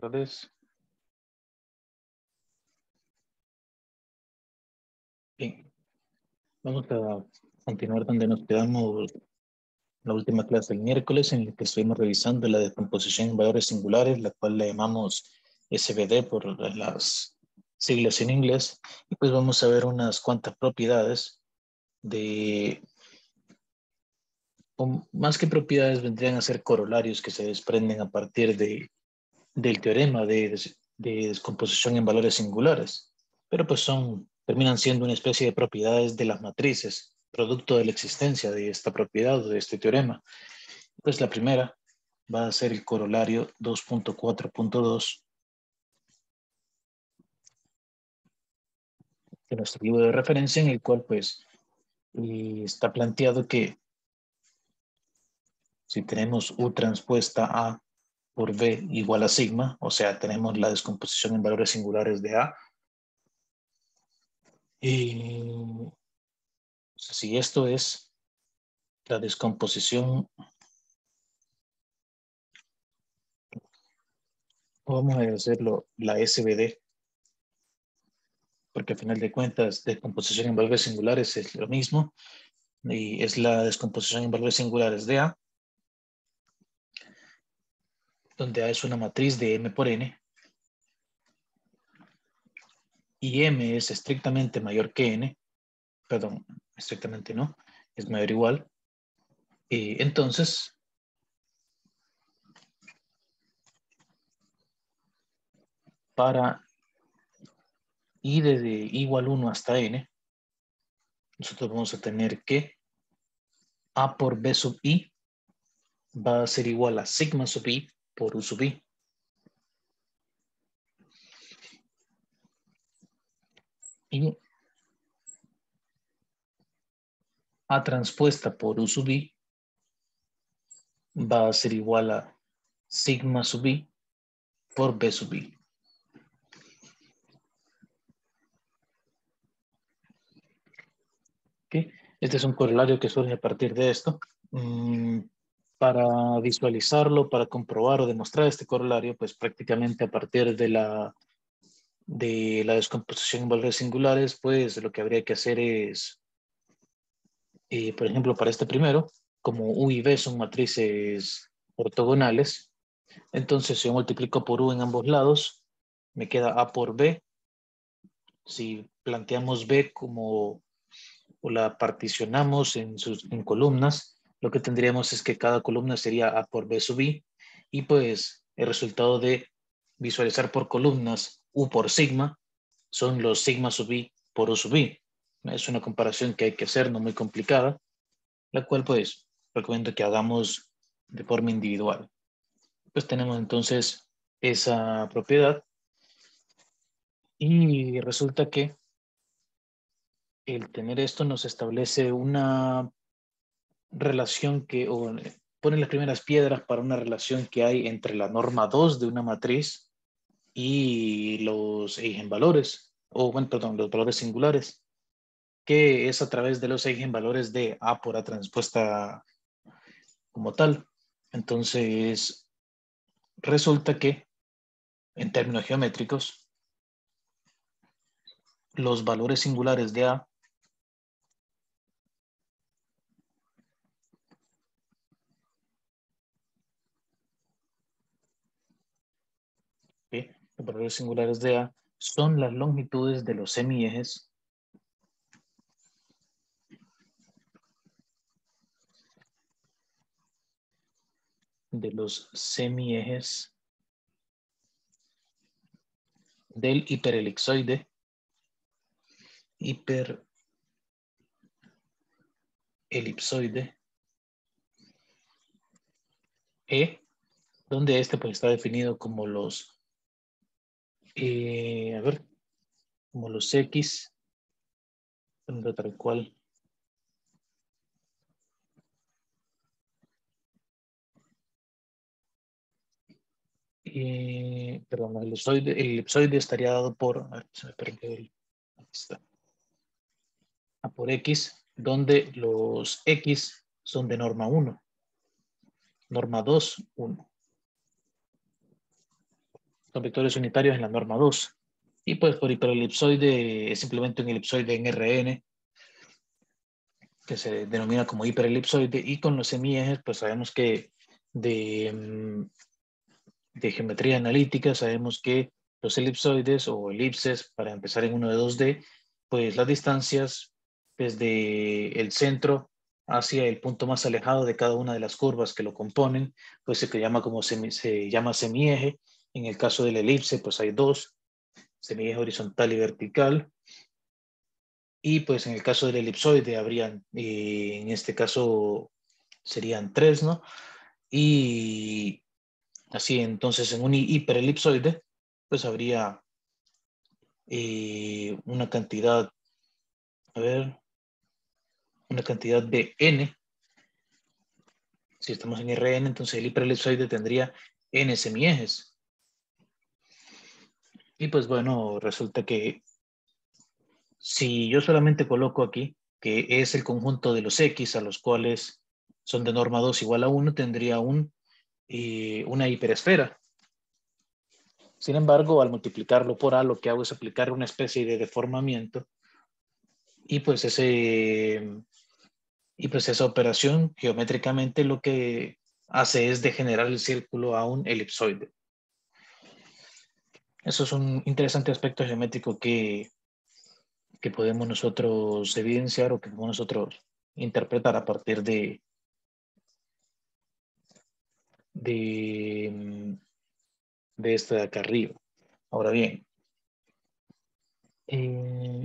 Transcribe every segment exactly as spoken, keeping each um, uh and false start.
tardes. Bien, vamos a continuar donde nos quedamos la última clase del miércoles, en la que estuvimos revisando la descomposición en valores singulares, la cual la llamamos S V D por las siglas en inglés. Y pues vamos a ver unas cuantas propiedades de, o más que propiedades, vendrían a ser corolarios que se desprenden a partir de, del teorema de, de descomposición en valores singulares. Pero pues son, terminan siendo una especie de propiedades de las matrices, producto de la existencia de esta propiedad o de este teorema. Pues la primera va a ser el corolario dos punto cuatro punto dos de nuestro libro de referencia, en el cual pues está planteado que si tenemos U transpuesta A por B igual a sigma, o sea, tenemos la descomposición en valores singulares de A, y si esto es la descomposición, vamos a hacerlo la S V D, porque al final de cuentas descomposición en valores singulares es lo mismo, y es la descomposición en valores singulares de A, donde A es una matriz de M por N, y M es estrictamente mayor que N, perdón, estrictamente no, es mayor o igual, y entonces para I desde igual uno hasta N, nosotros vamos a tener que A por B sub I va a ser igual a sigma sub I por U sub I. Y A transpuesta por U sub I va a ser igual a sigma sub I por B sub I. ¿Okay? Este es un corolario que surge a partir de esto. Mm, para visualizarlo, para comprobar o demostrar este corolario, pues prácticamente a partir de la, de la descomposición en valores singulares, pues lo que habría que hacer es, eh, por ejemplo, para este primero, como U y B son matrices ortogonales, entonces si yo multiplico por U en ambos lados, me queda A por B. Si planteamos B como, o la particionamos en, sus, en columnas, lo que tendríamos es que cada columna sería A por B sub I, y pues el resultado de visualizar por columnas U por sigma son los sigma sub I por U sub I. Es una comparación que hay que hacer, no muy complicada, la cual pues recomiendo que hagamos de forma individual. Pues tenemos entonces esa propiedad, y resulta que el tener esto nos establece una relación que, o pone las primeras piedras para una relación que hay entre la norma dos de una matriz y los eigenvalores, o bueno, perdón, los valores singulares, que es a través de los eigenvalores de A por A transpuesta como tal. Entonces, resulta que, en términos geométricos, los valores singulares de A ¿sí? Los valores singulares de A son las longitudes de los semiejes de los semiejes del hiperelipsoide, hiperelipsoide E, donde este pues está definido como los, eh, a ver, como los X, tal cual. Eh, perdón, el elipsoide, el elipsoide estaría dado por, a ver, se me perdió el, aquí está, a por X, donde los X son de norma uno, norma dos, uno. Son vectores unitarios en la norma dos. Y pues por hiperelipsoide es simplemente un elipsoide en R N, que se denomina como hiperelipsoide, y con los semiejes pues sabemos que de, de geometría analítica sabemos que los elipsoides o elipses, para empezar en uno de dos D, pues las distancias desde el centro hacia el punto más alejado de cada una de las curvas que lo componen, pues se llama como semi, se llama semieje. En el caso del elipse pues hay dos, semieje horizontal y vertical. Y pues en el caso del elipsoide habrían, eh, en este caso serían tres, ¿no? Y así, entonces en un hiperelipsoide, pues habría eh, una cantidad, a ver, una cantidad de n. Si estamos en R N, entonces el hiperelipsoide tendría n semiejes. Y pues bueno, resulta que si yo solamente coloco aquí, que es el conjunto de los X a los cuales son de norma dos igual a uno, tendría un, eh, una hiperesfera. Sin embargo, al multiplicarlo por A, lo que hago es aplicar una especie de deformamiento y pues, ese, y pues esa operación geométricamente lo que hace es degenerar el círculo a un elipsoide. Eso es un interesante aspecto geométrico que, que podemos nosotros evidenciar o que podemos nosotros interpretar a partir de, de, de esta de acá arriba. Ahora bien, eh,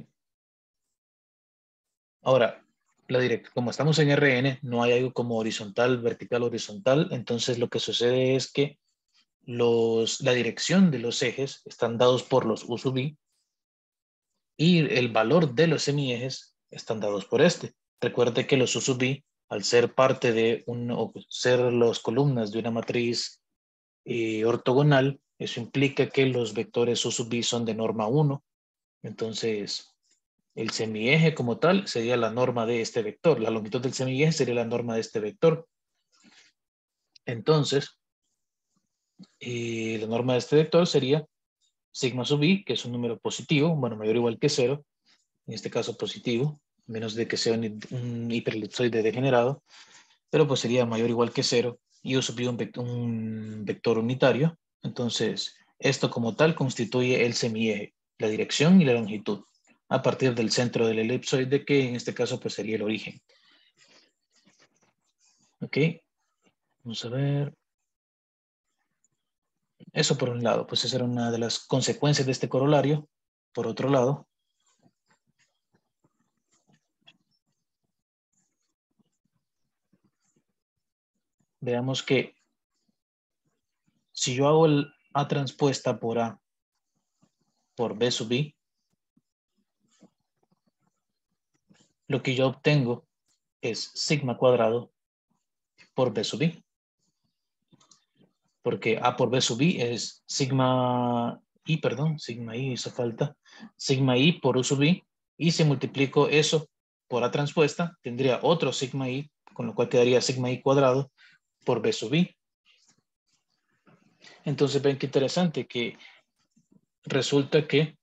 ahora, la direct, como estamos en R N, no hay algo como horizontal, vertical, horizontal. Entonces lo que sucede es que los, la dirección de los ejes están dados por los U sub i y el valor de los semiejes están dados por este. Recuerde que los U sub i, al ser parte de un, o ser las columnas de una matriz eh, ortogonal, eso implica que los vectores U sub i son de norma uno. Entonces, el semieje como tal sería la norma de este vector. La longitud del semieje sería la norma de este vector. Entonces, eh, la norma de este vector sería sigma sub i, que es un número positivo, bueno, mayor o igual que cero, en este caso positivo, menos de que sea un, un hiperelipsoide degenerado, pero pues sería mayor o igual que cero, y U sub i un, vector, un vector unitario. Entonces, esto como tal constituye el semieje, la dirección y la longitud, a partir del centro del elipsoide, que en este caso pues sería el origen. Ok, vamos a ver. Eso por un lado, pues esa era una de las consecuencias de este corolario. Por otro lado, veamos que si yo hago el A transpuesta por A por B sub I, lo que yo obtengo es sigma cuadrado por B sub I. Porque A por B sub I es sigma I, perdón, sigma I hizo falta, sigma I por U sub I, y si multiplico eso por A transpuesta, tendría otro sigma I, con lo cual quedaría sigma I cuadrado por B sub I. Entonces ven qué interesante que resulta que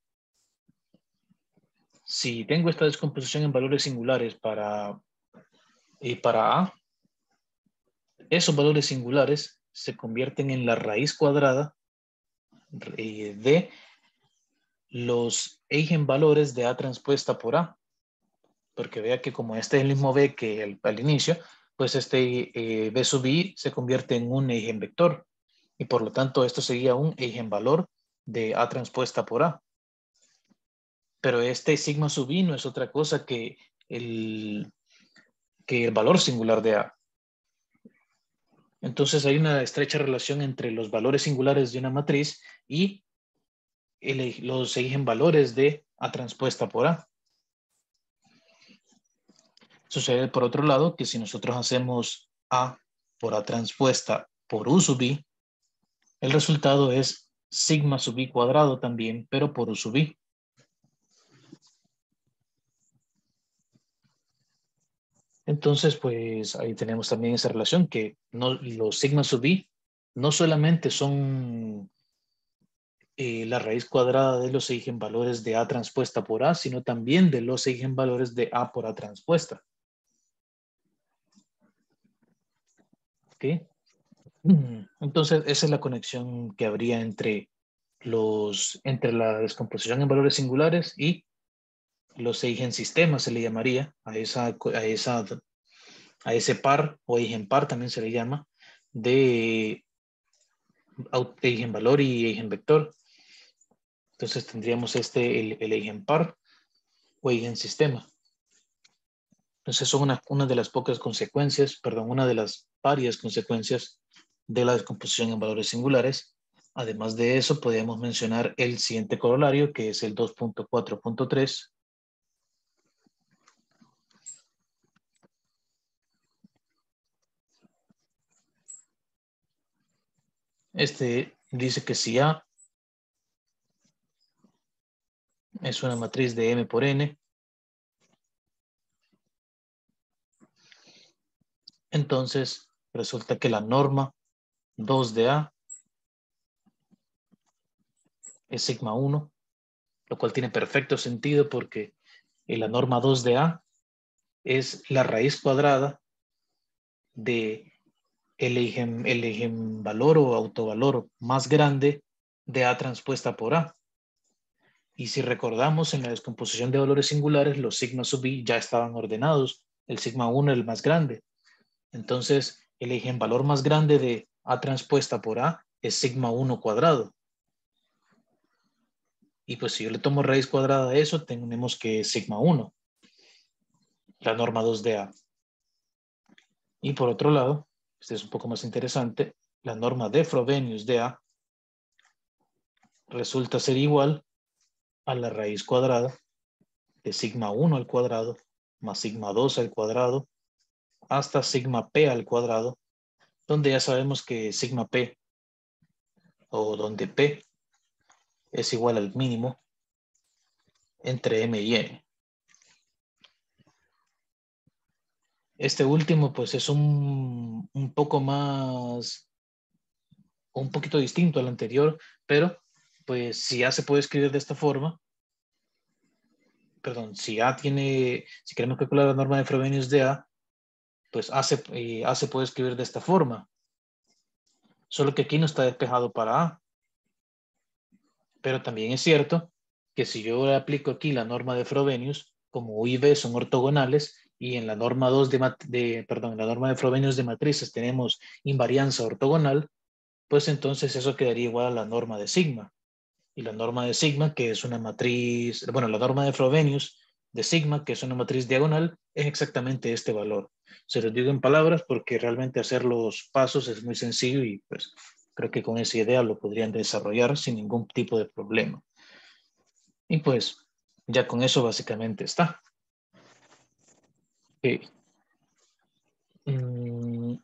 si tengo esta descomposición en valores singulares para, y para A, esos valores singulares se convierten en la raíz cuadrada de los eigenvalores de A transpuesta por A. Porque vea que como este es el mismo B que el, al inicio, pues este eh, B sub I se convierte en un eigenvector. Y por lo tanto esto sería un eigenvalor de A transpuesta por A. Pero este sigma sub I no es otra cosa que el, que el valor singular de A. Entonces hay una estrecha relación entre los valores singulares de una matriz y el, los eigenvalores de A transpuesta por A. Sucede por otro lado que si nosotros hacemos A por A transpuesta por U sub I, el resultado es sigma sub I cuadrado también, pero por U sub I. Entonces, pues ahí tenemos también esa relación que no, los sigma sub I no solamente son eh, la raíz cuadrada de los eigenvalores de A transpuesta por A, sino también de los eigenvalores de A por A transpuesta. ¿Ok? Entonces, esa es la conexión que habría entre, los, entre la descomposición en valores singulares y los eigensistemas, se le llamaría a, esa, a, esa, a ese par o eigenpar también se le llama, de eigenvalor y eigenvector. Entonces tendríamos este, el, el eigenpar o eigensistema. Entonces son una, una de las pocas consecuencias, perdón, una de las varias consecuencias de la descomposición en valores singulares. Además de eso, podríamos mencionar el siguiente corolario, que es el dos punto cuatro punto tres. Este dice que si A es una matriz de M por N, entonces resulta que la norma dos de A es sigma uno, lo cual tiene perfecto sentido porque la norma dos de A es la raíz cuadrada de el eigen, el eigenvalor o autovalor más grande de A transpuesta por A. Y si recordamos, en la descomposición de valores singulares, los sigma sub i ya estaban ordenados. El sigma uno es el más grande. Entonces, el eigenvalor más grande de A transpuesta por A es sigma uno cuadrado. Y pues si yo le tomo raíz cuadrada a eso, tenemos que es sigma uno, la norma dos de A. Y por otro lado, este es un poco más interesante, la norma de Frobenius de A resulta ser igual a la raíz cuadrada de sigma uno al cuadrado más sigma dos al cuadrado hasta sigma p al cuadrado, donde ya sabemos que sigma p, o donde p es igual al mínimo entre m y n. Este último pues es un, un poco más, un poquito distinto al anterior, pero pues si A se puede escribir de esta forma, perdón, si A tiene, si queremos calcular la norma de Frobenius de A, pues A se, eh, A se puede escribir de esta forma. Solo que aquí no está despejado para A. Pero también es cierto que si yo aplico aquí la norma de Frobenius, como U y B son ortogonales, y en la norma dos de, de perdón, en la norma de Frobenius de matrices tenemos invarianza ortogonal, pues entonces eso quedaría igual a la norma de sigma. Y la norma de sigma, que es una matriz, bueno, la norma de Frobenius de sigma, que es una matriz diagonal, es exactamente este valor. Se los digo en palabras porque realmente hacer los pasos es muy sencillo y pues creo que con esa idea lo podrían desarrollar sin ningún tipo de problema. Y pues ya con eso básicamente está. Okay. Mm.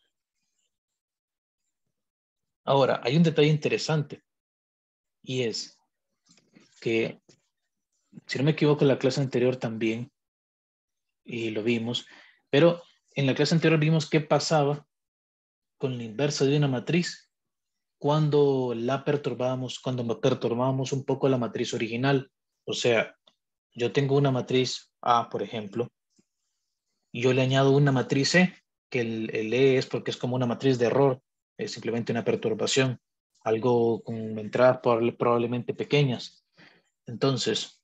Ahora, hay un detalle interesante y es que, si no me equivoco, en la clase anterior también, y lo vimos, pero en la clase anterior vimos qué pasaba con la inversa de una matriz cuando la perturbábamos, cuando perturbábamos un poco la matriz original. O sea, yo tengo una matriz A, por ejemplo, y yo le añado una matriz E, que el, el E es porque es como una matriz de error, es simplemente una perturbación, algo con entradas probablemente pequeñas. Entonces,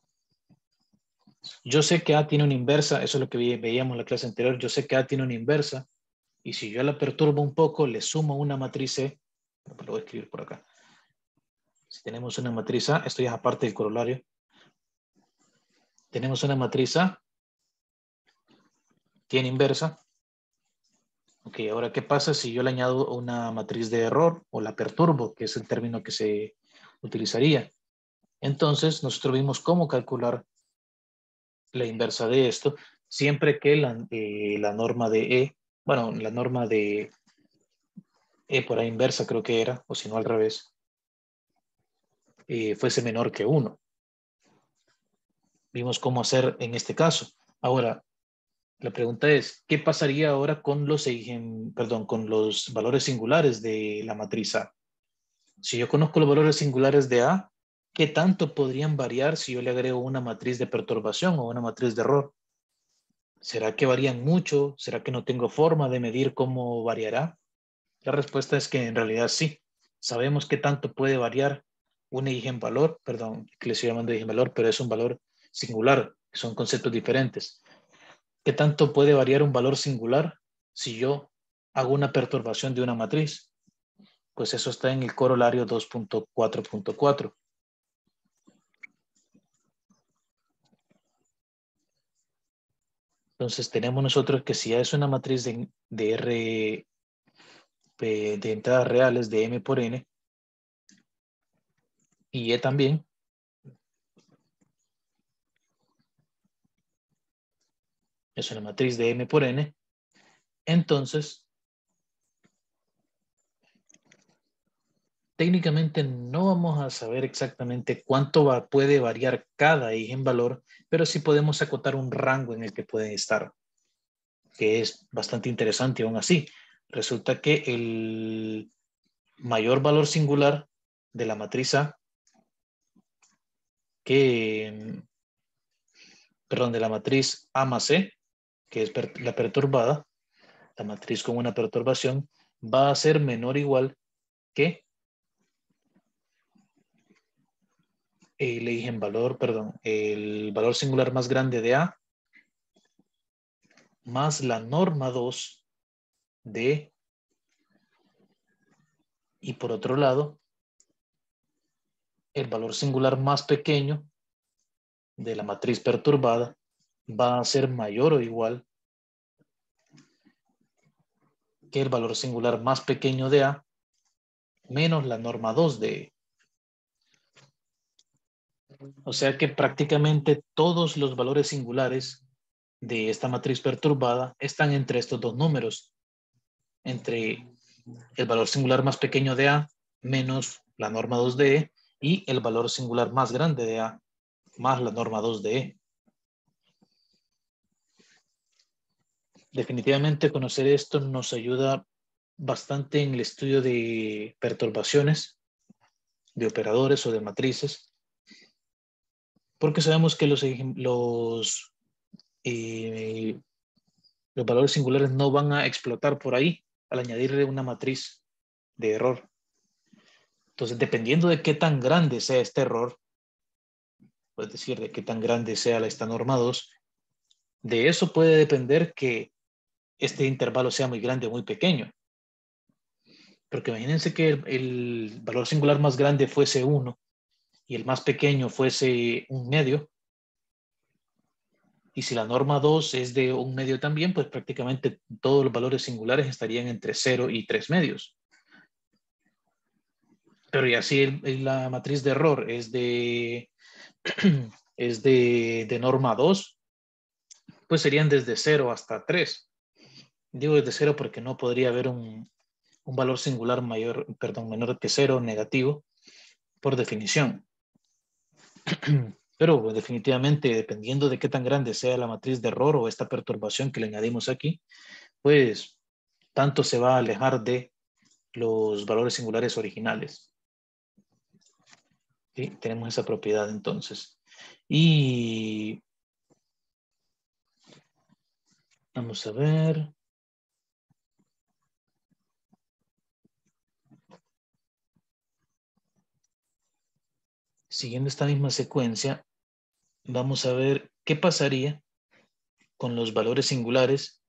yo sé que A tiene una inversa, eso es lo que veíamos en la clase anterior, yo sé que A tiene una inversa, y si yo la perturbo un poco, le sumo una matriz E, lo voy a escribir por acá. Si tenemos una matriz A, esto ya es aparte del corolario, tenemos una matriz A, tiene inversa. Ok, ahora, ¿qué pasa si yo le añado una matriz de error o la perturbo, que es el término que se utilizaría? Entonces, nosotros vimos cómo calcular la inversa de esto, siempre que la, eh, la norma de E, bueno, la norma de E por A inversa creo que era, o si no al revés, eh, fuese menor que uno. Vimos cómo hacer en este caso. Ahora, la pregunta es, ¿qué pasaría ahora con los, eigen, perdón, con los valores singulares de la matriz A? Si yo conozco los valores singulares de A, ¿qué tanto podrían variar si yo le agrego una matriz de perturbación o una matriz de error? ¿Será que varían mucho? ¿Será que no tengo forma de medir cómo variará? La respuesta es que en realidad sí. Sabemos qué tanto puede variar un eigenvalor, perdón, que le estoy llamando eigenvalor, pero es un valor singular, son conceptos diferentes. ¿Qué tanto puede variar un valor singular si yo hago una perturbación de una matriz? Pues eso está en el corolario dos punto cuatro punto cuatro. Entonces tenemos nosotros que si es una matriz de, de R, de entradas reales de M por N, y E también, es una matriz de M por N, entonces técnicamente no vamos a saber exactamente cuánto va, puede variar cada eigenvalor, pero sí podemos acotar un rango en el que pueden estar, que es bastante interesante aún así. Resulta que el mayor valor singular de la matriz A, que, perdón, de la matriz A más C, que es per, la perturbada, la matriz con una perturbación, va a ser menor o igual que el eigenvalor, perdón, el valor singular más grande de A más la norma dos de, y por otro lado, el valor singular más pequeño de la matriz perturbada va a ser mayor o igual que el valor singular más pequeño de A menos la norma dos de E. O sea que prácticamente todos los valores singulares de esta matriz perturbada están entre estos dos números, entre el valor singular más pequeño de A menos la norma dos de E y el valor singular más grande de A más la norma dos de E. Definitivamente conocer esto nos ayuda bastante en el estudio de perturbaciones, de operadores o de matrices, porque sabemos que los, los, eh, los valores singulares no van a explotar por ahí al añadirle una matriz de error. Entonces, dependiendo de qué tan grande sea este error, es decir, de qué tan grande sea esta norma dos, de eso puede depender que este intervalo sea muy grande o muy pequeño. Porque imagínense que el, el valor singular más grande fuese uno y el más pequeño fuese un medio. Y si la norma dos es de un medio también, pues prácticamente todos los valores singulares estarían entre cero y tres medios. Pero ya si el, el, la matriz de error es de, es de, de norma dos, pues serían desde cero hasta tres. Digo desde cero porque no podría haber un, un valor singular mayor, perdón, menor que cero negativo por definición. Pero pues, definitivamente, dependiendo de qué tan grande sea la matriz de error o esta perturbación que le añadimos aquí, pues tanto se va a alejar de los valores singulares originales. ¿Sí? Tenemos esa propiedad entonces. Y vamos a ver. Siguiendo esta misma secuencia, vamos a ver qué pasaría con los valores singulares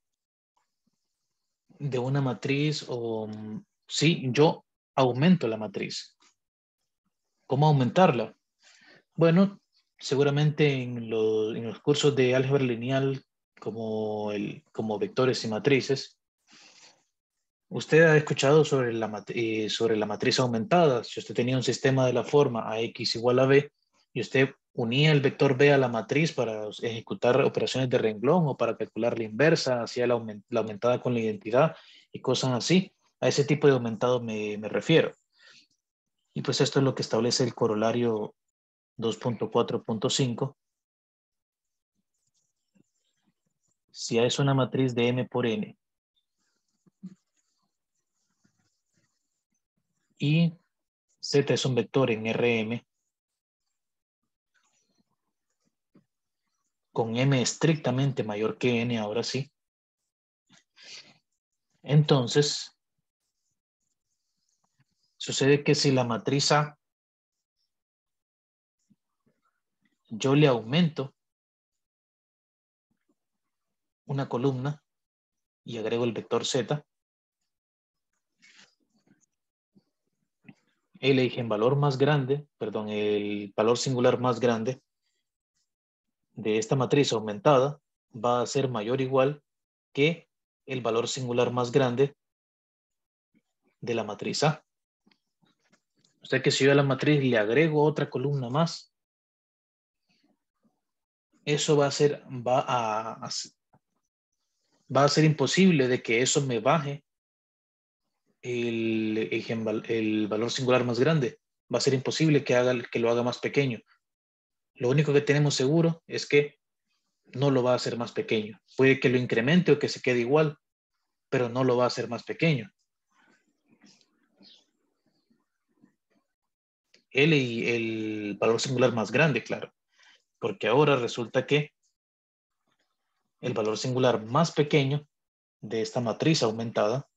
de una matriz o si yo aumento la matriz. ¿Cómo aumentarla? Bueno, seguramente en los, en los cursos de álgebra lineal como, el, como vectores y matrices, usted ha escuchado sobre la, eh, sobre la matriz aumentada. Si usted tenía un sistema de la forma ax igual a b y usted unía el vector b a la matriz para ejecutar operaciones de renglón o para calcular la inversa, hacía la, aument la aumentada con la identidad y cosas así. A ese tipo de aumentado me, me refiero. Y pues esto es lo que establece el corolario dos punto cuatro punto cinco. Si A es una matriz de M por N y Z es un vector en R M con M estrictamente mayor que N, ahora sí. Entonces, sucede que si la matriz A, yo le aumento una columna y agrego el vector Z, el eigenvalor más grande, perdón, el valor singular más grande de esta matriz aumentada va a ser mayor o igual que el valor singular más grande de la matriz A. O sea que si yo a la matriz le agrego otra columna más, eso va a ser, va a, a, va a ser imposible de que eso me baje el, el valor singular más grande. Va a ser imposible que, haga, que lo haga más pequeño. Lo único que tenemos seguro es que no lo va a hacer más pequeño. Puede que lo incremente o que se quede igual, pero no lo va a hacer más pequeño. L y el valor singular más grande, claro. Porque ahora resulta que el valor singular más pequeño de esta matriz aumentada,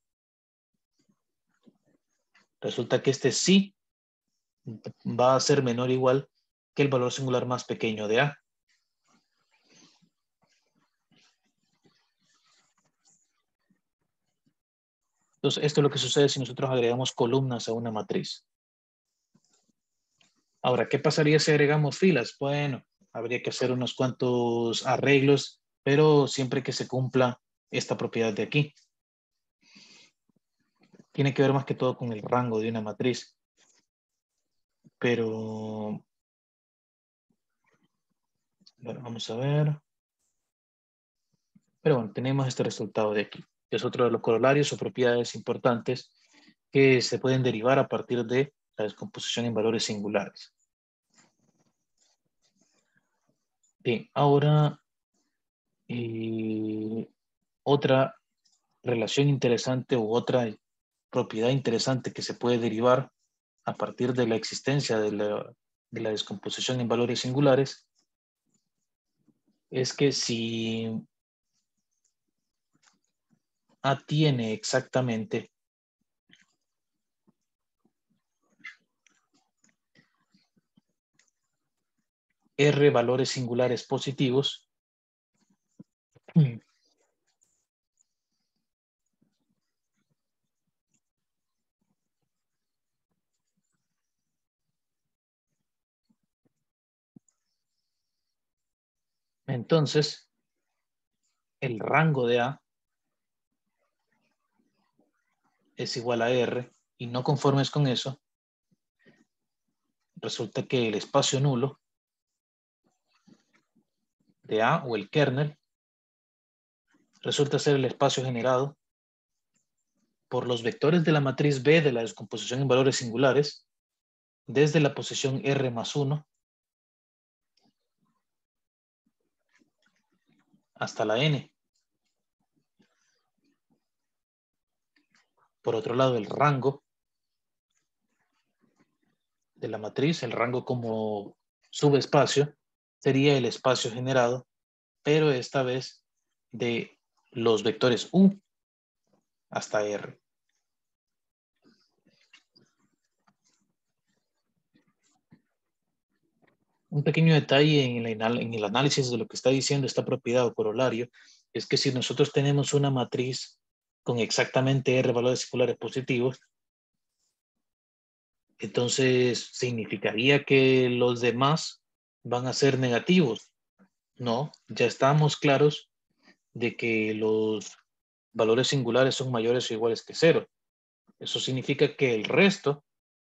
resulta que este sí va a ser menor o igual que el valor singular más pequeño de A. Entonces, esto es lo que sucede si nosotros agregamos columnas a una matriz. Ahora, ¿qué pasaría si agregamos filas? Bueno, habría que hacer unos cuantos arreglos, pero siempre que se cumpla esta propiedad de aquí. Tiene que ver más que todo con el rango de una matriz. Pero, bueno, vamos a ver. Pero bueno, tenemos este resultado de aquí, que es otro de los corolarios o propiedades importantes que se pueden derivar a partir de la descomposición en valores singulares. Bien, ahora eh, otra relación interesante u otra propiedad interesante que se puede derivar a partir de la existencia de la, de la descomposición en valores singulares es que si A tiene exactamente R valores singulares positivos, entonces el rango de A es igual a R, y no conformes con eso, resulta que el espacio nulo de A o el kernel resulta ser el espacio generado por los vectores de la matriz B de la descomposición en valores singulares desde la posición R más uno hasta la N. Por otro lado, el rango de la matriz, el rango como subespacio, sería el espacio generado, pero esta vez de los vectores U hasta R. Un pequeño detalle en el, en el análisis de lo que está diciendo esta propiedad o corolario es que si nosotros tenemos una matriz con exactamente R valores singulares positivos, entonces significaría que los demás van a ser negativos. No, ya estamos claros de que los valores singulares son mayores o iguales que cero. Eso significa que el resto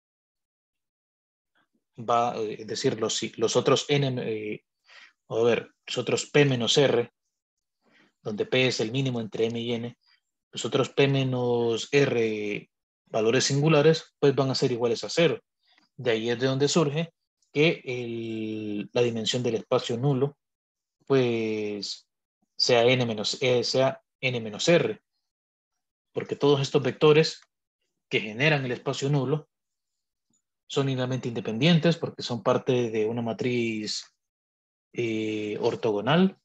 va, eh, es decir, los, los otros n, eh, a ver, los otros p menos r, donde p es el mínimo entre m y n, los otros p menos r valores singulares, pues van a ser iguales a cero. De ahí es de donde surge que el, la dimensión del espacio nulo, pues, sea n menos, eh, sea n menos r, porque todos estos vectores que generan el espacio nulo son linealmente independientes porque son parte de una matriz eh, ortogonal.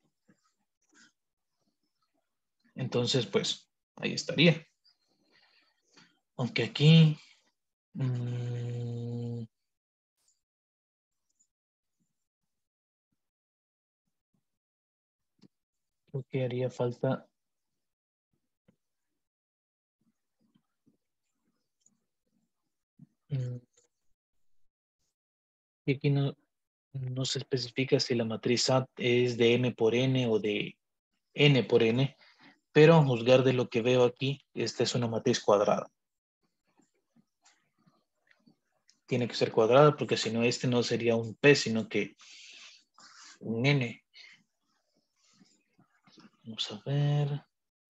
Entonces, pues, ahí estaría. Aunque aquí... Mmm, creo que haría falta... Mmm, y aquí no, no se especifica si la matriz A es de M por N o de N por N, pero a juzgar de lo que veo aquí, esta es una matriz cuadrada. Tiene que ser cuadrada porque si no, este no sería un P, sino que un N. Vamos a ver.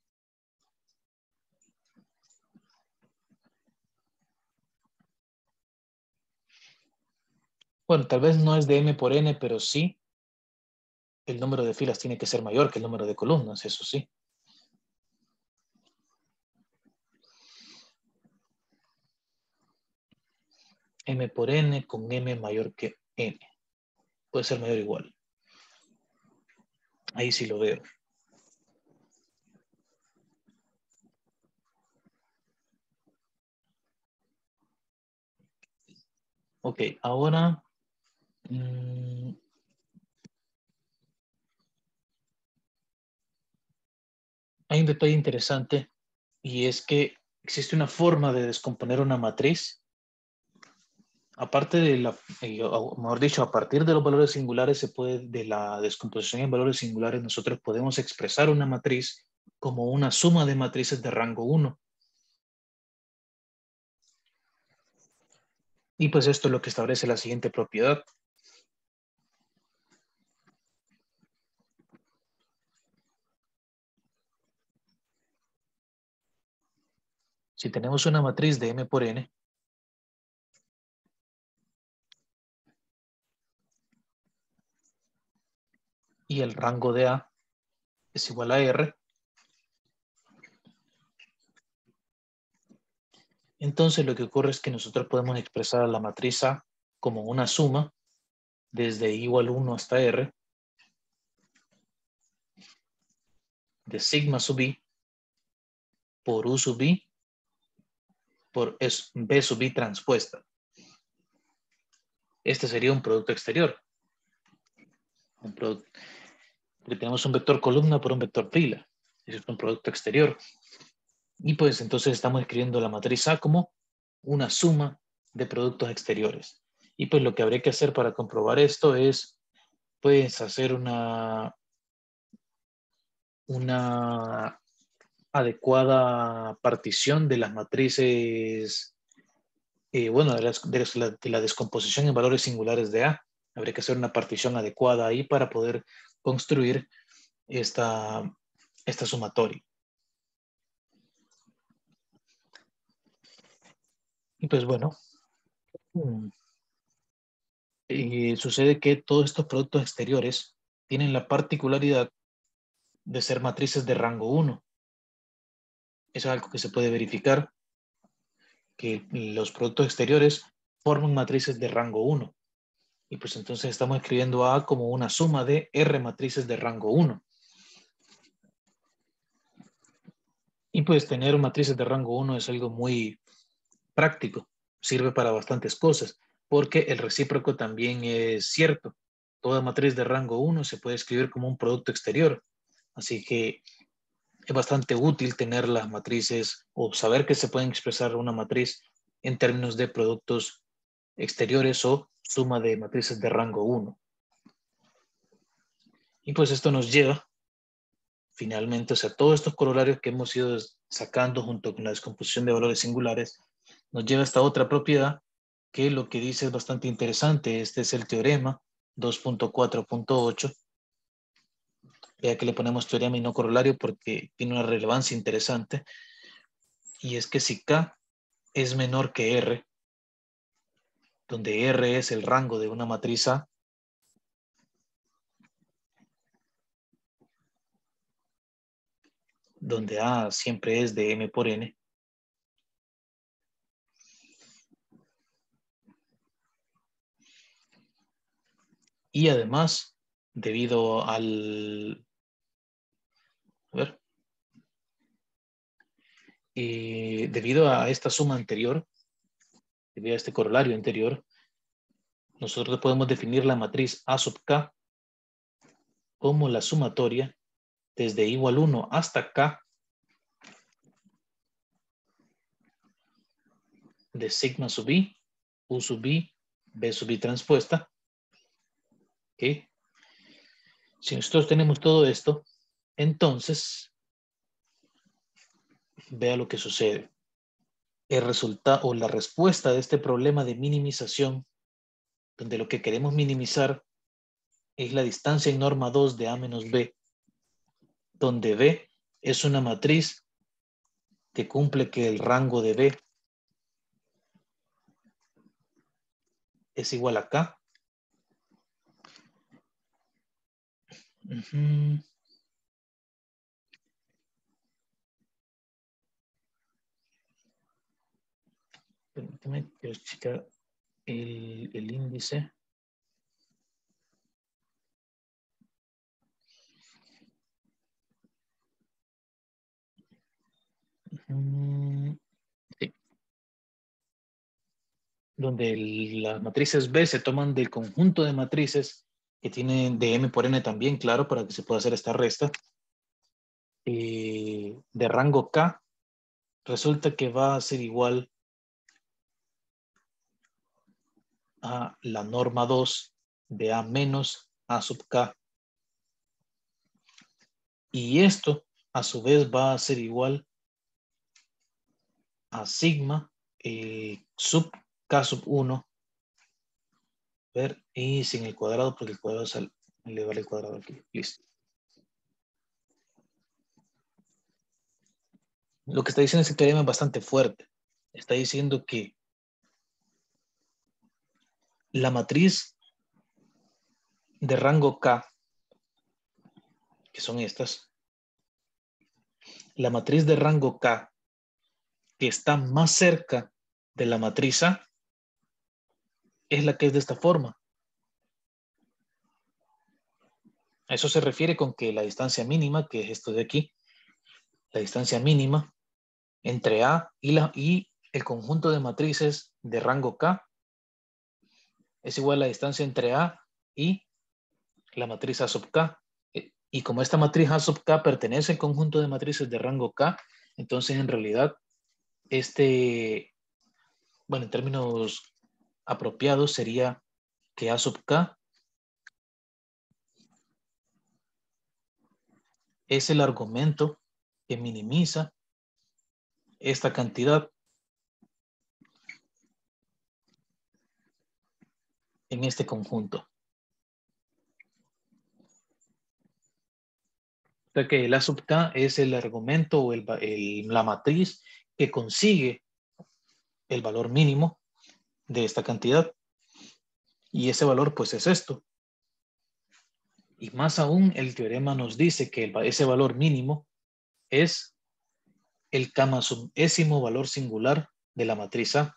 Bueno, tal vez no es de M por N, pero sí el número de filas tiene que ser mayor que el número de columnas, eso sí. M por N con M mayor que N. Puede ser mayor o igual. Ahí sí lo veo. Ok, ahora... Mmm, hay un detalle interesante y es que existe una forma de descomponer una matriz. Aparte de la, eh, o mejor dicho, a partir de los valores singulares se puede, de la descomposición en valores singulares, nosotros podemos expresar una matriz como una suma de matrices de rango uno. Y pues esto es lo que establece la siguiente propiedad. Si tenemos una matriz de M por N, y el rango de A es igual a R, entonces lo que ocurre es que nosotros podemos expresar a la matriz A como una suma desde I igual uno hasta R de sigma sub I por U sub I por B sub I transpuesta. Este sería un producto exterior. Un producto, porque tenemos un vector columna por un vector fila. Eso es un producto exterior. Y pues entonces estamos escribiendo la matriz A como una suma de productos exteriores. Y pues lo que habría que hacer para comprobar esto es pues hacer una, una adecuada partición de las matrices, eh, bueno, de, las, de, la, de la descomposición en valores singulares de A. Habría que hacer una partición adecuada ahí para poder construir esta, esta sumatoria. Y pues bueno, y sucede que todos estos productos exteriores tienen la particularidad de ser matrices de rango uno. Eso es algo que se puede verificar, que los productos exteriores forman matrices de rango uno. Y pues entonces estamos escribiendo A como una suma de R matrices de rango uno. Y pues tener matrices de rango uno es algo muy práctico, sirve para bastantes cosas, porque el recíproco también es cierto. Toda matriz de rango uno se puede escribir como un producto exterior. Así que es bastante útil tener las matrices o saber que se pueden expresar una matriz en términos de productos exteriores o suma de matrices de rango uno. Y pues esto nos lleva finalmente, o sea, todos estos corolarios que hemos ido sacando junto con la descomposición de valores singulares, nos lleva a esta otra propiedad que lo que dice es bastante interesante. Este es el teorema dos punto cuatro punto ocho. Ya que le ponemos teorema y no corolario porque tiene una relevancia interesante. Y es que si K es menor que R, donde R es el rango de una matriz A, donde A siempre es de M por N, Y además, debido al... A ver. Y debido a esta suma anterior, debido a este corolario anterior, nosotros podemos definir la matriz A sub K como la sumatoria desde igual uno hasta K de sigma sub I, U sub I, B sub I transpuesta. ¿Okay? Si nosotros tenemos todo esto, entonces, vea lo que sucede. El resultado o la respuesta de este problema de minimización, donde lo que queremos minimizar es la distancia en norma dos de A menos B, donde B es una matriz que cumple que el rango de B es igual a K. Uh-huh. Permítame, quiero checar el, el índice. Uh-huh. Sí. Donde el, las matrices B se toman del conjunto de matrices que tienen de M por N también, claro, para que se pueda hacer esta resta. Eh, de rango K, resulta que va a ser igual a la norma dos de A menos A sub K. Y esto, a su vez, va a ser igual a sigma eh, sub K sub uno. Ver, y sin el cuadrado, porque el cuadrado sale, elevar el cuadrado aquí. Listo. Lo que está diciendo este teorema es bastante fuerte. Está diciendo que la matriz de rango K, que son estas, la matriz de rango K que está más cerca de la matriz A es la que es de esta forma. A eso se refiere con que la distancia mínima, que es esto de aquí, la distancia mínima entre A y, la, y el conjunto de matrices de rango K es igual a la distancia entre A y la matriz A sub K. Y como esta matriz A sub K pertenece al conjunto de matrices de rango K, entonces en realidad este, bueno, en términos apropiados sería que A sub K es el argumento que minimiza esta cantidad en este conjunto. O sea que el A sub K es el argumento o el, el, la matriz que consigue el valor mínimo de esta cantidad. Y ese valor pues es esto. Y más aún el teorema nos dice que el, ese valor mínimo es el gamma subésimo valor singular de la matriz A.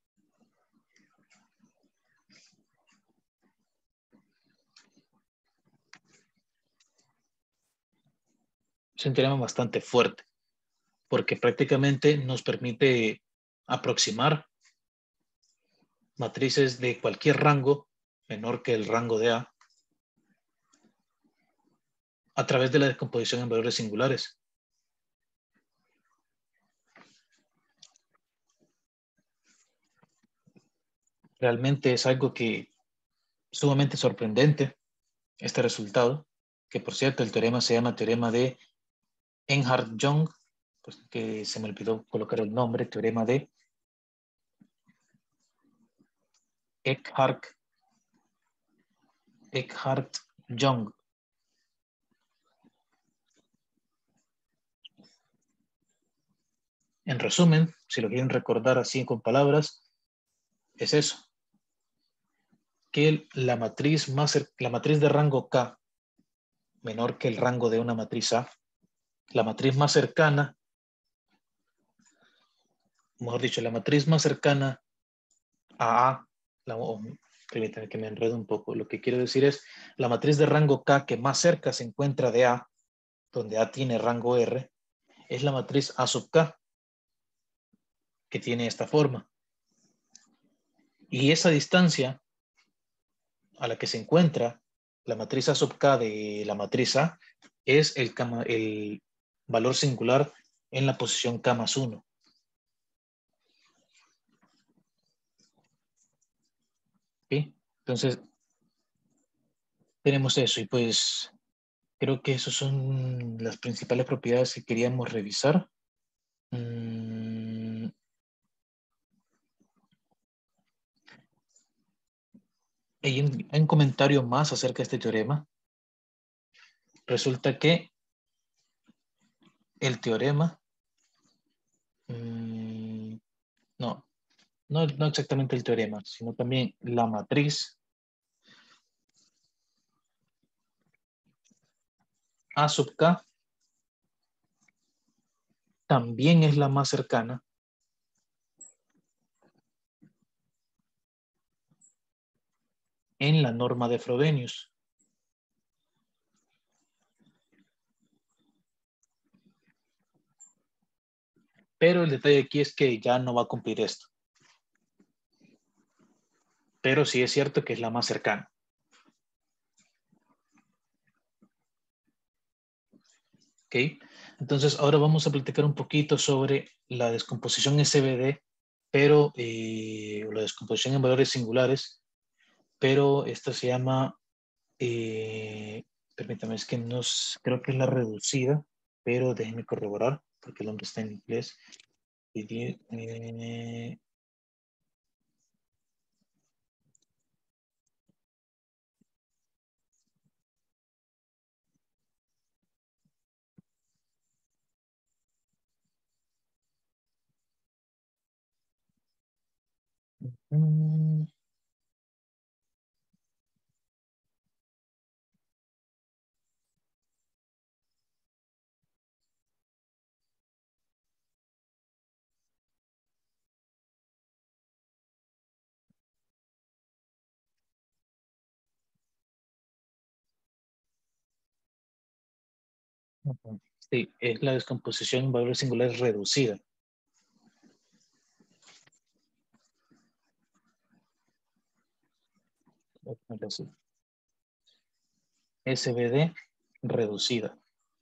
Es un teorema bastante fuerte porque prácticamente nos permite aproximar matrices de cualquier rango menor que el rango de A a través de la descomposición en valores singulares. Realmente es algo que sumamente sorprendente, este resultado, que por cierto el teorema se llama teorema de Eckhardt-Young, pues que se me olvidó colocar el nombre, teorema de Eckhardt, Eckhardt-Young. En resumen, si lo quieren recordar así con palabras, es eso. Que la matriz, más, la matriz de rango K menor que el rango de una matriz A, la matriz más cercana, mejor dicho, la matriz más cercana a A, la, permítanme que me enredo un poco. Lo que quiero decir es, la matriz de rango K que más cerca se encuentra de A, donde A tiene rango R, es la matriz A sub K, que tiene esta forma. Y esa distancia a la que se encuentra la matriz A sub K de la matriz A es el, el valor singular en la posición K más uno. ¿Sí? Entonces, tenemos eso y pues creo que esas son las principales propiedades que queríamos revisar. Mm. Hay un, hay un comentario más acerca de este teorema. Resulta que el teorema, mmm, no, no, no exactamente el teorema, sino también la matriz A sub K también es la más cercana en la norma de Frobenius. Pero el detalle aquí es que ya no va a cumplir esto. Pero sí es cierto que es la más cercana. ¿Ok? Entonces ahora vamos a platicar un poquito sobre la descomposición S V D, pero eh, la descomposición en valores singulares, pero esta se llama, eh, permítame, es que no es, creo que es la reducida, pero déjenme corroborar porque el nombre está en inglés. Eh, mm, sí, es la descomposición en valores singulares reducida. S V D reducida.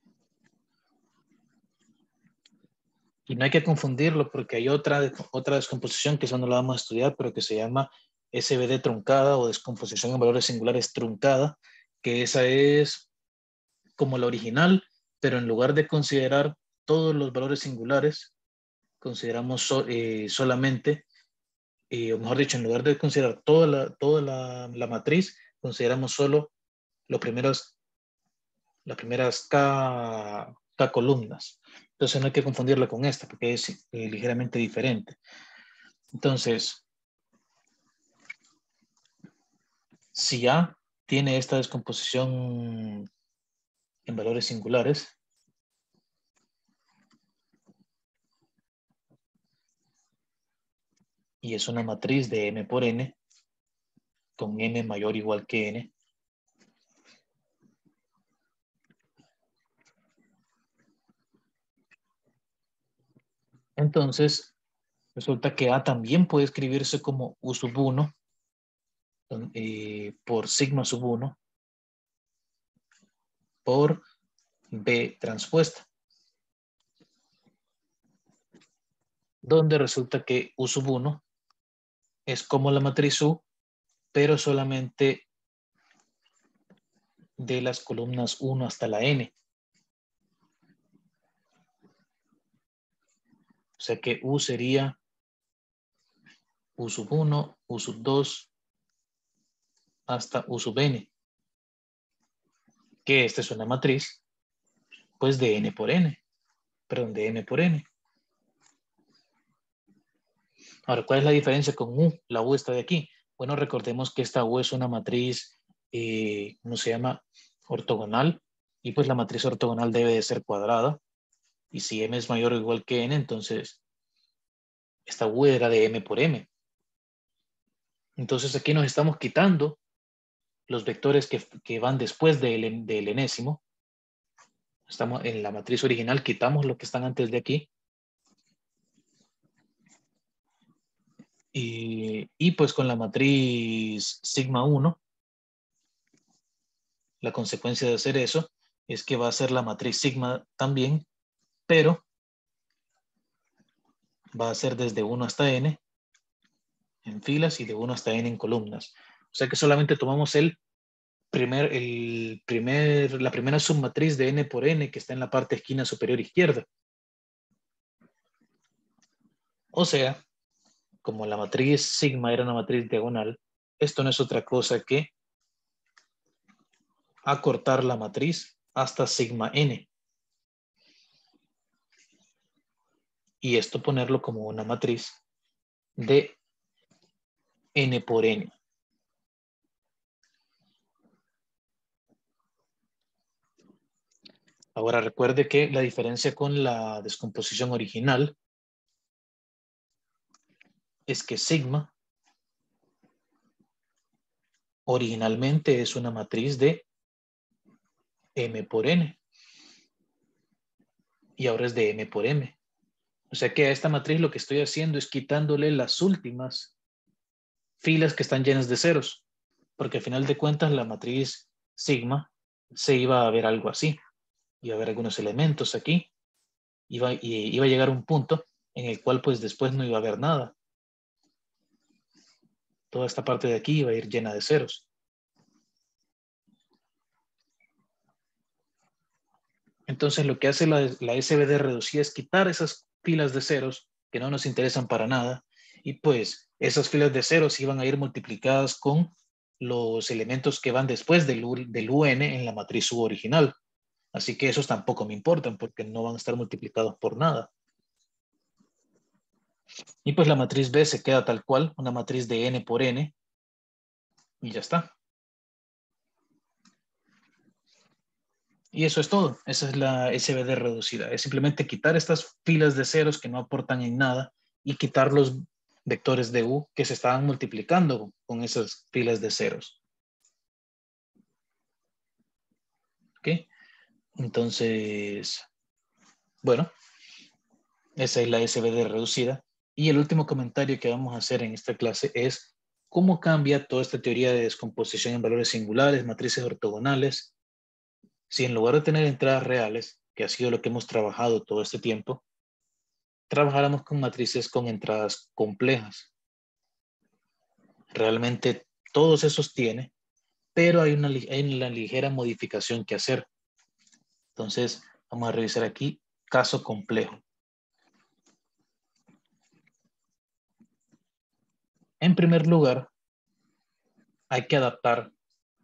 Y no hay que confundirlo porque hay otra, otra descomposición que eso no la vamos a estudiar, pero que se llama S V D truncada o descomposición en valores singulares truncada, que esa es como la original, pero en lugar de considerar todos los valores singulares, consideramos so, eh, solamente, eh, o mejor dicho, en lugar de considerar toda la, toda la, la matriz, consideramos solo los primeros, las primeras K, K columnas. Entonces no hay que confundirla con esta porque es eh, ligeramente diferente. Entonces, si A tiene esta descomposición en valores singulares, y es una matriz de M por N, con M mayor o igual que N, entonces resulta que A también puede escribirse como U sub uno eh, por sigma sub uno por B transpuesta, donde resulta que U sub uno es como la matriz U, pero solamente de las columnas uno hasta la N. O sea que U sería U sub uno, U sub dos, hasta U sub N. Que esta es una matriz, pues de N por N. Perdón, de N por N. Ahora, ¿cuál es la diferencia con U? La U está de aquí. Bueno, recordemos que esta U es una matriz, eh, ¿cómo se llama? Ortogonal. Y pues la matriz ortogonal debe de ser cuadrada. Y si M es mayor o igual que N, entonces esta U era de M por M. Entonces aquí nos estamos quitando los vectores que, que van después del, del enésimo. Estamos en la matriz original, quitamos lo que están antes de aquí. Y, y pues con la matriz sigma uno, la consecuencia de hacer eso es que va a ser la matriz sigma también, pero va a ser desde uno hasta n en filas y de uno hasta n en columnas. O sea que solamente tomamos el primer, el primer, la primera submatriz de n por n que está en la parte esquina superior izquierda. O sea, como la matriz sigma era una matriz diagonal, esto no es otra cosa que acortar la matriz hasta sigma n. Y esto ponerlo como una matriz de n por n. Ahora recuerde que la diferencia con la descomposición original es que sigma originalmente es una matriz de m por n y ahora es de m por m. O sea que a esta matriz lo que estoy haciendo es quitándole las últimas filas que están llenas de ceros, porque al final de cuentas la matriz sigma se iba a ver algo así. Iba a haber algunos elementos aquí, iba, y iba a llegar a un punto en el cual pues después no iba a haber nada. Toda esta parte de aquí iba a ir llena de ceros. Entonces lo que hace la, la S V D reducida es quitar esas filas de ceros que no nos interesan para nada y pues esas filas de ceros iban a ir multiplicadas con los elementos que van después del, U, del U N en la matriz U original. Así que esos tampoco me importan porque no van a estar multiplicados por nada. Y pues la matriz B se queda tal cual, una matriz de n por n y ya está. Y eso es todo. Esa es la S V D reducida. Es simplemente quitar estas filas de ceros que no aportan en nada y quitar los vectores de U que se estaban multiplicando con esas filas de ceros. ¿Ok? Entonces, bueno, esa es la S V D reducida. Y el último comentario que vamos a hacer en esta clase es cómo cambia toda esta teoría de descomposición en valores singulares, matrices ortogonales, si en lugar de tener entradas reales, que ha sido lo que hemos trabajado todo este tiempo, trabajáramos con matrices con entradas complejas. Realmente todos esos tiene, pero hay una, hay una ligera modificación que hacer. Entonces, vamos a revisar aquí caso complejo. En primer lugar, hay que adaptar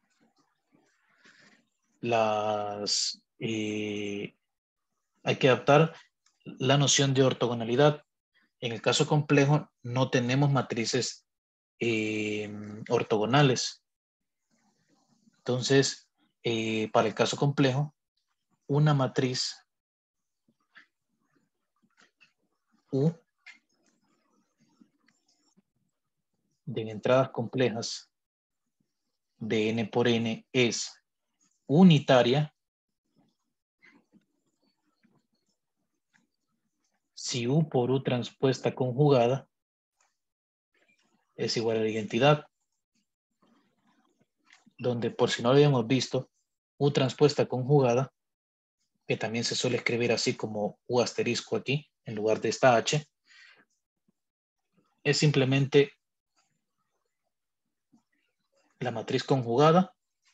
las... Eh, hay que adaptar la noción de ortogonalidad. En el caso complejo, no tenemos matrices eh, ortogonales. Entonces, eh, para el caso complejo, una matriz U de entradas complejas de n por n es unitaria si U por U transpuesta conjugada es igual a la identidad, donde por si no lo habíamos visto, U transpuesta conjugada, que también se suele escribir así como U asterisco aquí, en lugar de esta H, es simplemente la matriz conjugada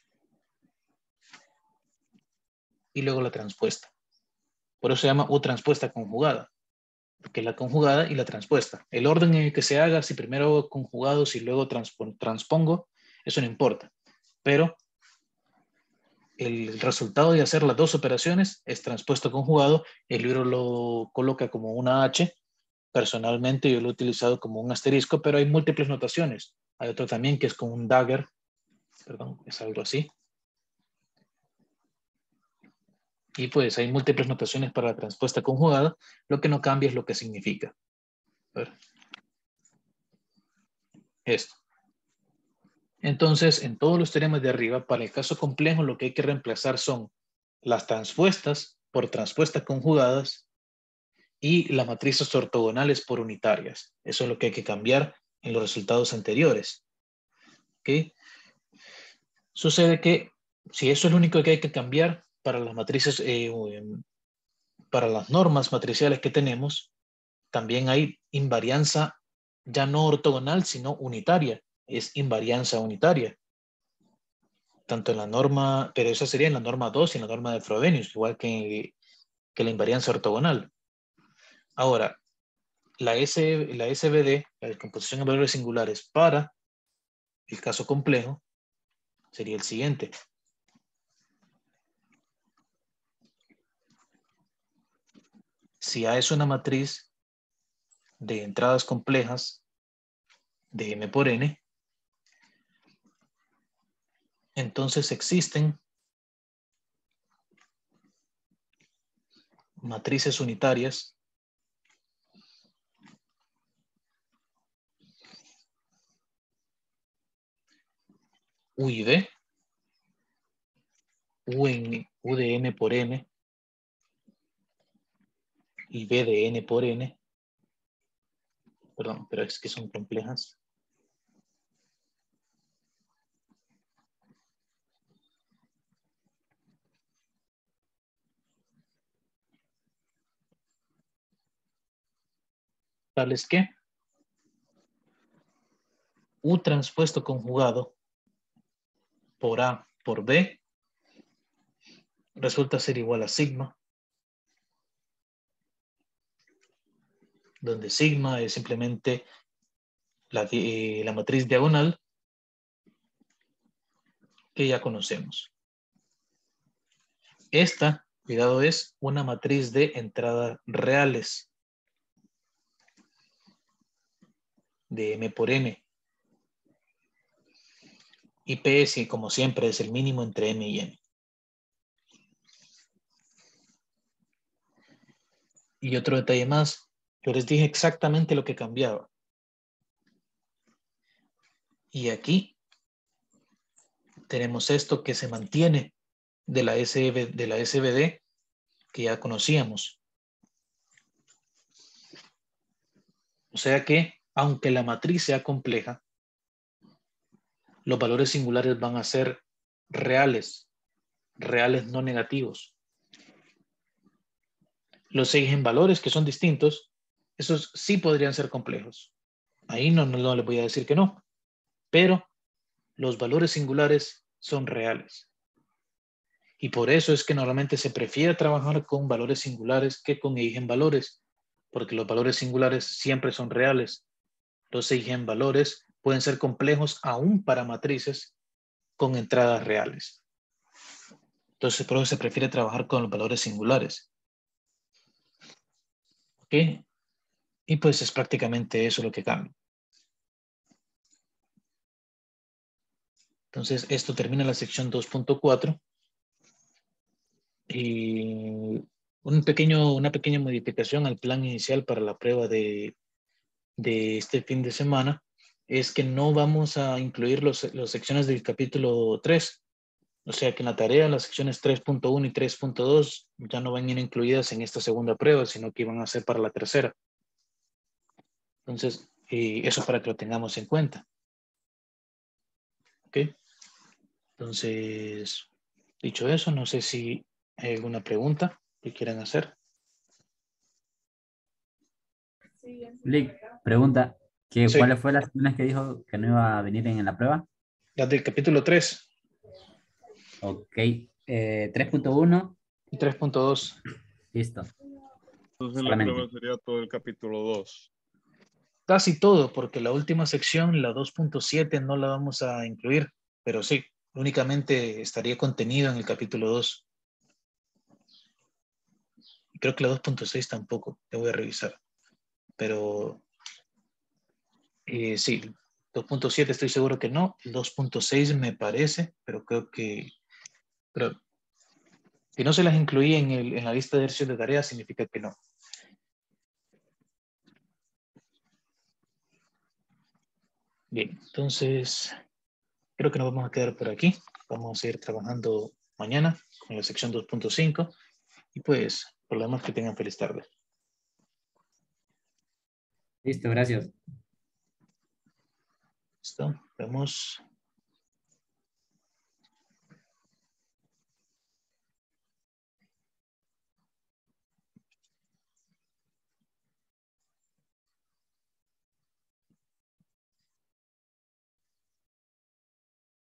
y luego la transpuesta. Por eso se llama U transpuesta conjugada, porque es la conjugada y la transpuesta. El orden en el que se haga, si primero hago conjugados y luego transpongo, eso no importa. Pero el resultado de hacer las dos operaciones es transpuesto conjugado. El libro lo coloca como una H. Personalmente yo lo he utilizado como un asterisco, pero hay múltiples notaciones. Hay otro también que es con un dagger. Perdón, es algo así. Y pues hay múltiples notaciones para la transpuesta conjugada. Lo que no cambia es lo que significa. A ver. Esto. Entonces, en todos los teoremas de arriba, para el caso complejo, lo que hay que reemplazar son las transpuestas por transpuestas conjugadas y las matrices ortogonales por unitarias. Eso es lo que hay que cambiar en los resultados anteriores. ¿Okay? Sucede que si eso es lo único que hay que cambiar para las matrices, eh, para las normas matriciales que tenemos, también hay invarianza ya no ortogonal, sino unitaria. Es invarianza unitaria. Tanto en la norma, pero esa sería en la norma dos y en la norma de Frobenius, igual que, que la invarianza ortogonal. Ahora, la, S, la S V D, la descomposición en valores singulares para el caso complejo, sería el siguiente. Si A es una matriz de entradas complejas de M por N, entonces existen matrices unitarias U y V, U, en, U de N por N y V de N por N. Perdón, pero es que son complejas. Tales que U transpuesto conjugado por A por B resulta ser igual a sigma, donde sigma es simplemente la, eh, la matriz diagonal que ya conocemos. Esta, cuidado, es una matriz de entradas reales de M por N. Y P S, como siempre, es el mínimo entre M y N. Y otro detalle más, yo les dije exactamente lo que cambiaba. Y aquí tenemos esto que se mantiene de la S V, de la S V D que ya conocíamos. O sea que, aunque la matriz sea compleja, los valores singulares van a ser reales, reales no negativos. Los eigenvalores que son distintos, esos sí podrían ser complejos. Ahí no, no, no les voy a decir que no, pero los valores singulares son reales. Y por eso es que normalmente se prefiere trabajar con valores singulares que con eigenvalores, porque los valores singulares siempre son reales. Los eigenvalores pueden ser complejos aún para matrices con entradas reales. Entonces, por eso se prefiere trabajar con los valores singulares. ¿Ok? Y pues es prácticamente eso lo que cambia. Entonces, esto termina la sección dos punto cuatro. Y un pequeño, una pequeña modificación al plan inicial para la prueba de, de este fin de semana es que no vamos a incluir los, las secciones del capítulo tres. O sea que en la tarea las secciones tres punto uno y tres punto dos ya no van a ir incluidas en esta segunda prueba, sino que iban a ser para la tercera. Entonces, eh, eso para que lo tengamos en cuenta. ¿Ok? Entonces, dicho eso, no sé si hay alguna pregunta que quieran hacer. Lick, pregunta, ¿qué, Sí, ¿cuáles fueron las secciones que dijo que no iba a venir en la prueba? las del capítulo tres Ok, eh, tres punto uno, y tres punto dos. listo, Entonces la solamente. prueba sería todo el capítulo dos. Casi todo, porque la última sección, la dos punto siete, no la vamos a incluir, pero sí, únicamente estaría contenido en el capítulo dos. Creo que la dos punto seis tampoco, te voy a revisar. Pero eh, sí, dos punto siete estoy seguro que no, dos punto seis me parece, pero creo que... Pero si no se las incluí en, el, en la lista de ejercicios de tareas, significa que no. Bien, entonces creo que nos vamos a quedar por aquí. Vamos a seguir trabajando mañana con la sección dos punto cinco. Y pues, por lo demás, que tengan feliz tarde. Listo, gracias. Listo, vemos.